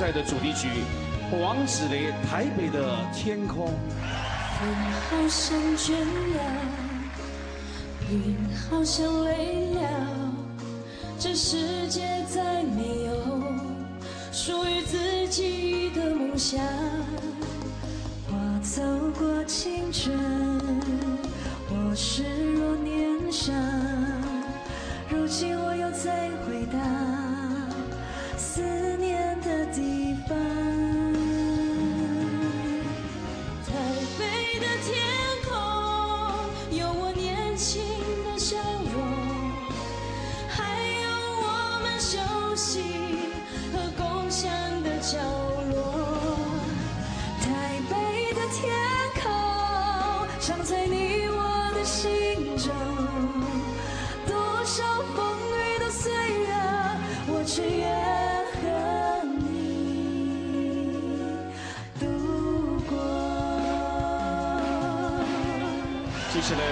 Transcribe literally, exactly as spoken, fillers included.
赛的主题曲，王子雷《台北的天空》。 风好像倦了，云好像累了，这世界再没有属于自己的梦想。我走过青春，我视若年少，如今我又再回到思念的地方。台北的天空有我年轻的笑容，还有我们熟悉和共享的角落。台北的天空常在你我的心中，多少风雨的岁月，我只愿和你度过。 接下来